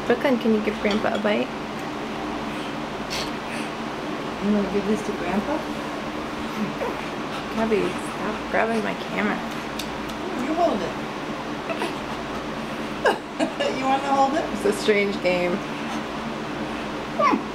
Brooklyn, can you give Grandpa a bite? You want to give this to Grandpa? Gabby, stop grabbing my camera. You hold it. You want to hold it? It's a strange game. Hmm.